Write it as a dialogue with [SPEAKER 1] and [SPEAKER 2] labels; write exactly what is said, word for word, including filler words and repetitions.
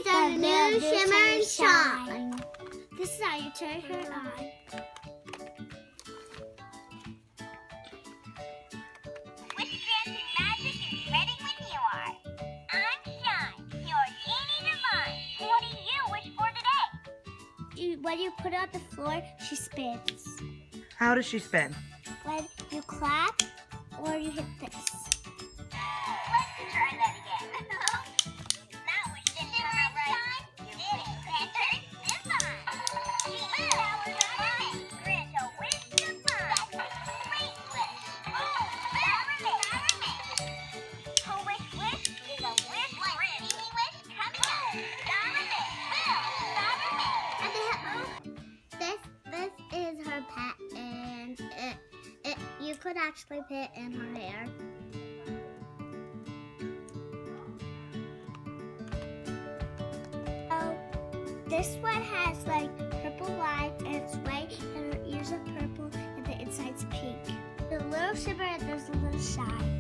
[SPEAKER 1] the new Shimmer and Shine. This is how you turn her on.
[SPEAKER 2] Witchcraft and magic is ready when you are. I'm Shine, your genie divine. What do you wish for today?
[SPEAKER 1] You, when you put it on the floor, she spins.
[SPEAKER 3] How does she spin?
[SPEAKER 1] When you clap or you hit this.
[SPEAKER 2] Let's try that again. That wish didn't come out right. You witchcraft divine. She is our divine. Grant a wish divine. Great wish. Oh, Darling. Her wish wish is a wish like any wish comes true. Darling. Will.
[SPEAKER 1] And they have, this, this is her pet, and it, it, you could actually put it in her hair. So this one has like purple lines, and it's white, and her ears are purple, and the inside's pink. The little shimmer and there's a little shine.